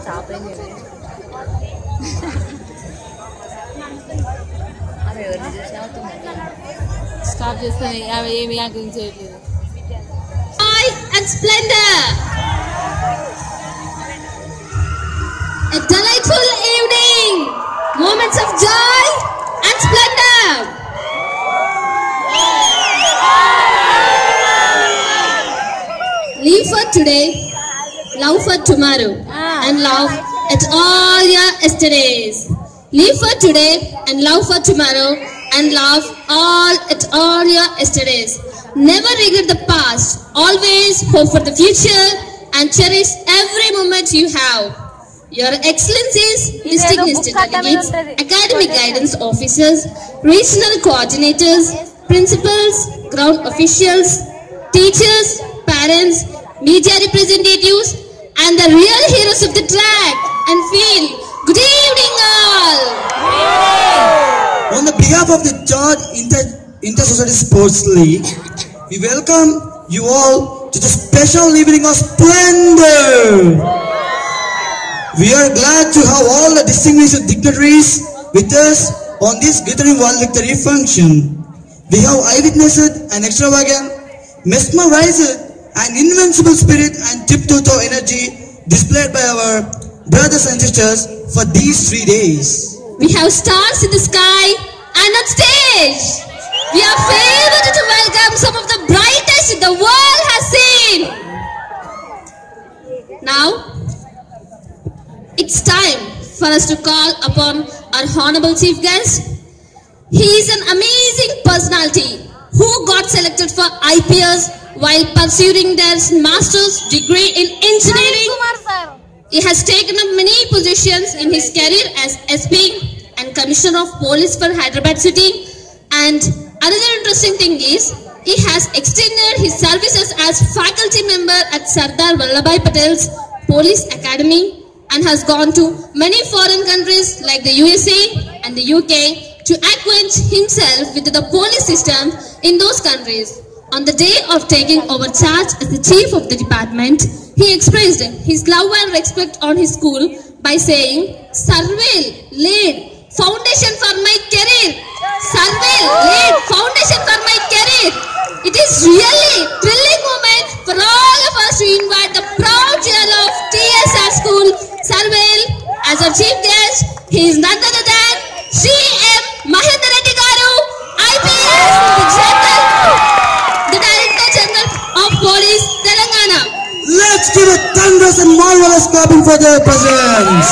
Stop just saying, Amy, I'm going to tell you. Joy and splendor. A delightful evening. Moments of joy and splendor. Live for today, love for tomorrow, and love at all your yesterdays. Live for today and love for tomorrow, and love at all your yesterdays. Never regret the past. Always hope for the future and cherish every moment you have. Your Excellencies, distinguished delegates, academic guidance officers, regional coordinators, principals, ground officials, teachers, parents, media representatives, and the real heroes of the track and field. Good evening all! On the behalf of the Third Inter-Society Sports League, we welcome you all to the special evening of splendor. We are glad to have all the distinguished dignitaries with us on this glittering world victory function. We have eyewitnessed an extravagant, mesmerized, and invincible spirit and tip-toe energy displayed by our brothers and sisters for these 3 days. We have stars in the sky and on stage. We are favored to welcome some of the brightest the world has seen. Now, it's time for us to call upon our honorable chief guest. He is an amazing personality who got selected for IPS while pursuing their master's degree in engineering. He has taken up many positions in his career as SP and Commissioner of Police for Hyderabad City. And another interesting thing is, he has extended his services as faculty member at Sardar Vallabhbhai Patel's Police Academy and has gone to many foreign countries like the USA and the UK to acquaint himself with the police system in those countries. On the day of taking over charge as the chief of the department, he expressed his love and respect on his school by saying, "Surveil laid foundation for my career. Surveil laid foundation for my career." It is really thrilling moment for all of us to invite the proud chair of TSR School, Surveil, as our chief guest. He is none other than C.M. Mahendra Reddy Garu, IPS, the Director General of Police, Telangana. Let's give a thunderous and marvelous clapping for their presence.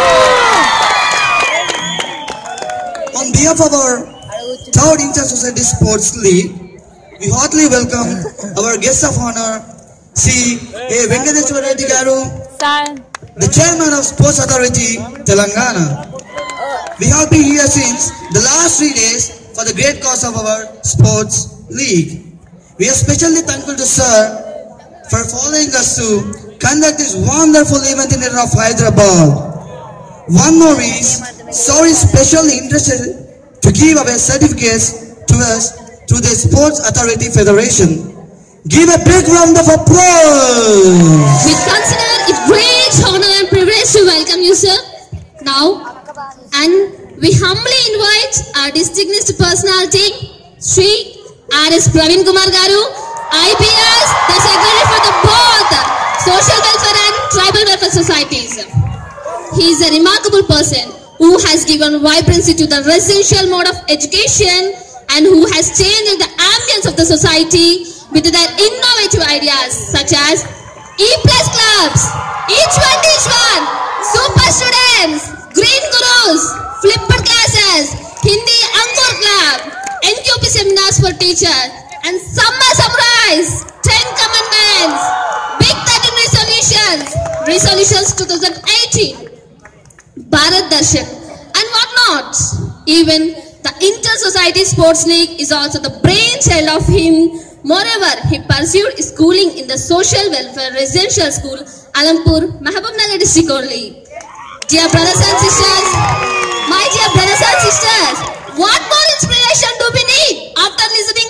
On behalf of our Third Inter-Society Sports League, we heartily welcome our guest of honor, C. A. Venkateswara Reddy Garu, the Chairman of Sports Authority, Telangana. We have been here since the last 3 days for the great cause of our sports league. We are especially thankful to Sir for following us to conduct this wonderful event in the of Hyderabad. One more is, Sir is specially interested to give away certificates to us through the Sports Authority Federation. Give a big round of applause. We consider it great honor and privilege to welcome you, sir. Now, and we humbly invite our distinguished personality, Sri R.S. Praveen Kumar Garu, IPS, the Secretary for the both Social Welfare and Tribal Welfare Societies. He is a remarkable person who has given vibrancy to the residential mode of education and who has changed the ambience of the society with their innovative ideas such as E-Plus clubs, each one, super students, green gurus, flipper classes, Hindi Ankur Club, NQP seminars for teachers, and summer surprise, 10 commandments, big 13 resolutions 2018, Bharat Darshan, and whatnot. Even the Inter-Society Sports League is also the brainchild of him. Moreover, he pursued schooling in the Social Welfare Residential School, Alampur, Mahabubnagar district only. Dear brothers and sisters, my dear brothers and sisters, what more inspiration do we need after listening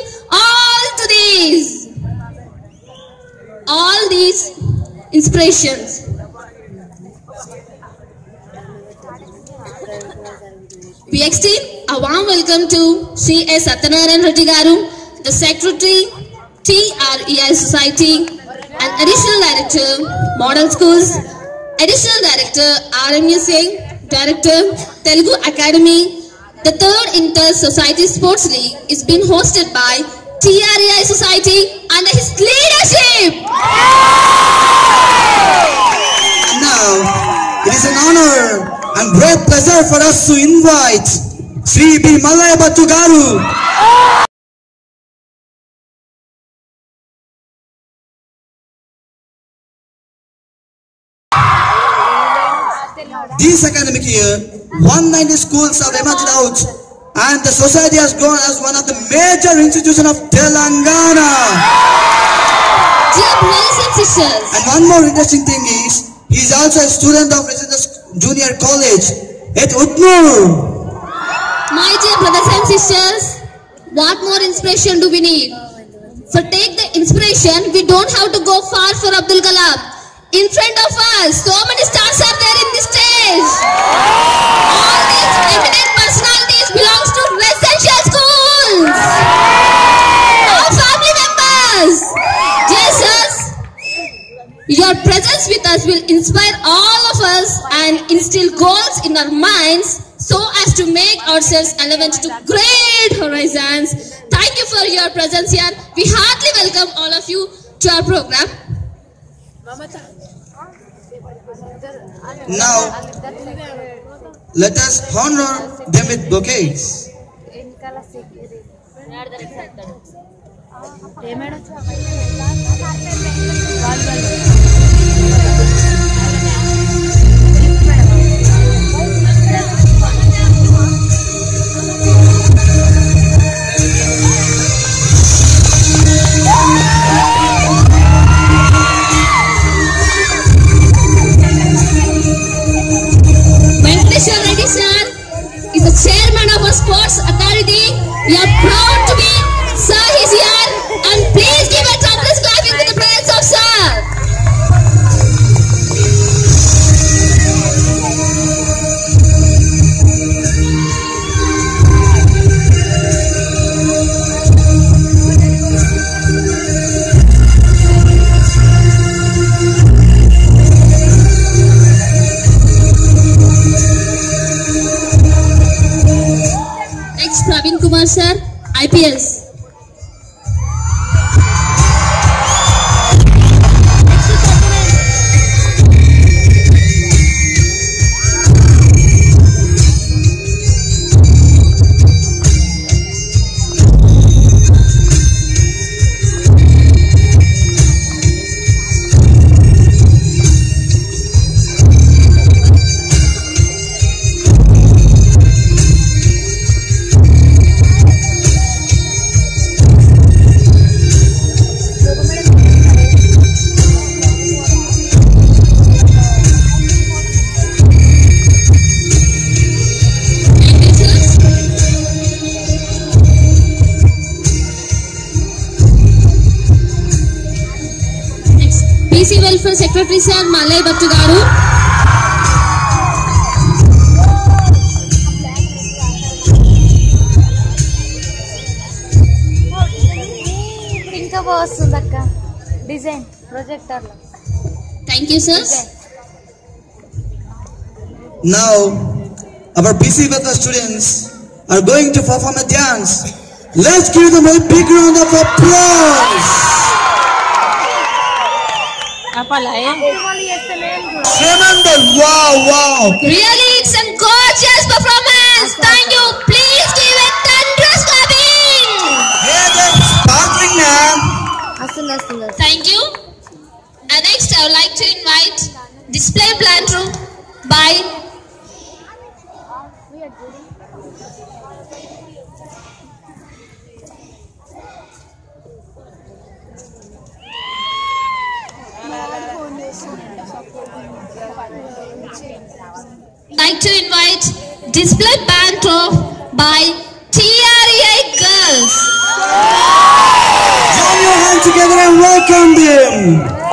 all these inspirations? We extend a warm welcome to Sri S. Satyanarayan Reddy Garu, the Secretary, TREI Society, and Additional Director, Model Schools, Additional Director, RMU Singh, Director, Telugu Academy. The third Inter-Society Sports League is being hosted by TREI Society under his leadership. Now, it is an honor and great pleasure for us to invite Sri B. Madhu Garu. This academic year, 190 schools have emerged out, and the society has grown as one of the major institutions of Telangana. Dear brothers and sisters, And one more interesting thing is, he is also a student of Residence Junior College at Utnur. my dear brothers and sisters, what more inspiration do we need? For take the inspiration, we don't have to go far for Abdul Kalam. In front of us, so many stars are there in this stage. All these eminent personalities belongs to residential schools. Our family members. Dear sirs, your presence with us will inspire all of us and instill goals in our minds so as to make ourselves relevant to great horizons. Thank you for your presence here. We heartily welcome all of you to our program. Now, let us honor them with bouquets. Reddy sir is the chairman of our sports authority. We are proud to be sir is here, and please give a tremendous clapping to the presence of sir. Kumar sir, IPS. Welfare Secretary Sir Madhu Garu. Design projector. Thank you, sir. Now, our BC Welfare students are going to perform a dance. Let's give them a big round of applause. Wow. Really, it's a gorgeous performance. Thank you. Please give a thunderous clapping. Yeah, that's sparkling now. Thank you. And next, I would like to invite display plant room by display band by TREI girls. Join your hands together and welcome them.